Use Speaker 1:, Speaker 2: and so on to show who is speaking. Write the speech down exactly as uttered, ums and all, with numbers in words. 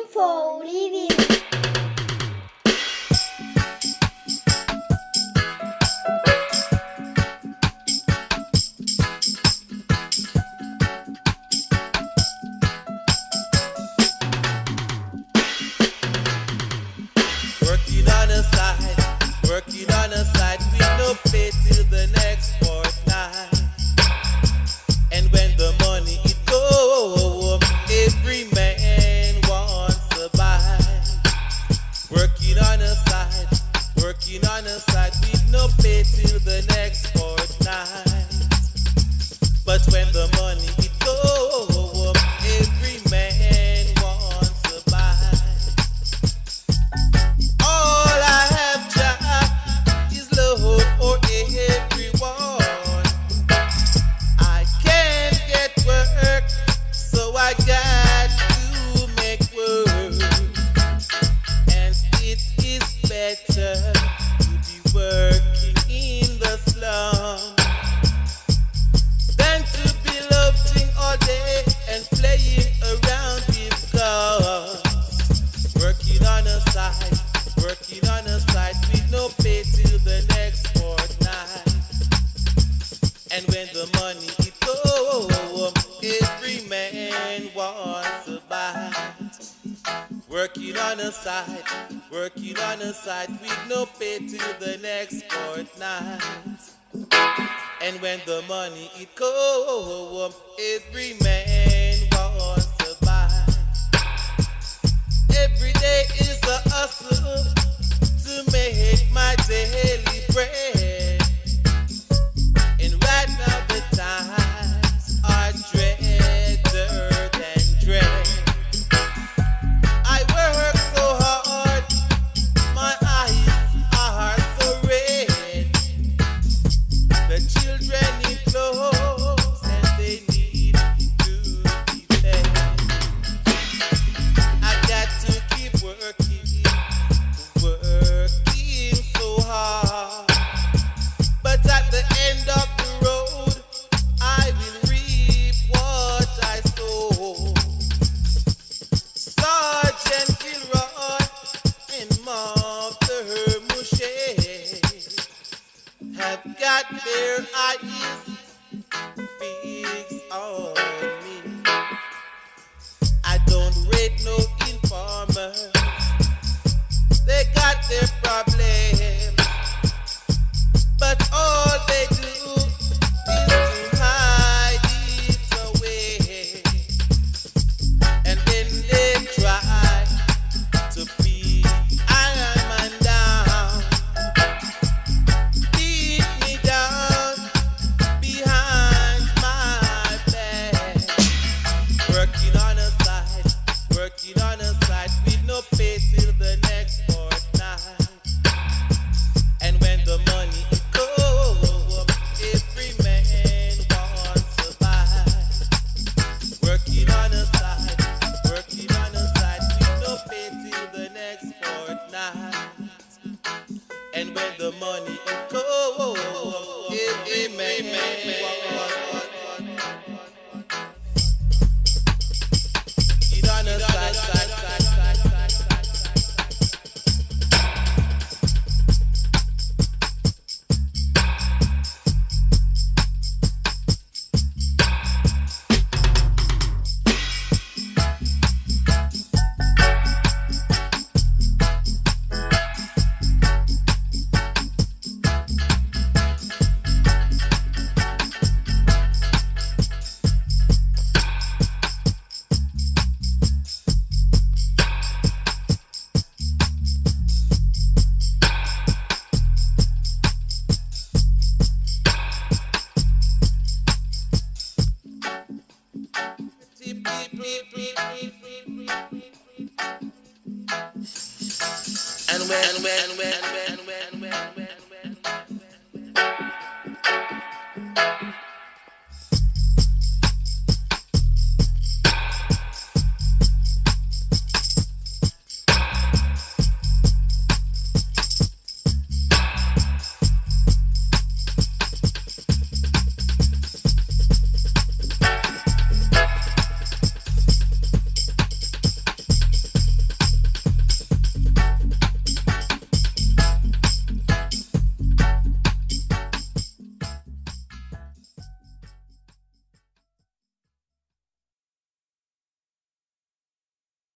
Speaker 1: for living.
Speaker 2: Working on a side, working on a side, we no pay till the next fortnight. And when the money it go, every man wants a bite. Working on a side, working on a side, we no pay till the next fortnight. But when the money it go, every man wants a bite. All I have, Jah, is love for everyone. I can't get work, so I got to make work. And it is better to be working in the slum than to be loafing all day and playing around with guns. Working on a side, working on a side, we no pay till the next fortnight. And when the money it go, every man wants a bite. Working on a side, working on a side, we no pay till the next fortnight. And when the money it go, every man wants a bite. Every day is a hustle to make my daily bread. And right now the times are dreader than dread. I work so hard, my eyes are so red. The children need clothes and they need to be fed. I got to keep working, working so hard. But at the end of the road, I will reap what I sow. Sergeant Gilroy and Mother Mouche have got their eyes fixed on me. I don't rate no informers. They got their problems, but all they do is to hide it away. And then they try to beat I man down, beat me down behind my back. Working on a side, working on a side, we no pay till the next fortnight. And when the money it go, every man wants a bite. Working on a side, working on a side, we no pay till the next fortnight. And when the money it go, every man wants it on a side, side, side, side, side, side, side. And when, and when, and when,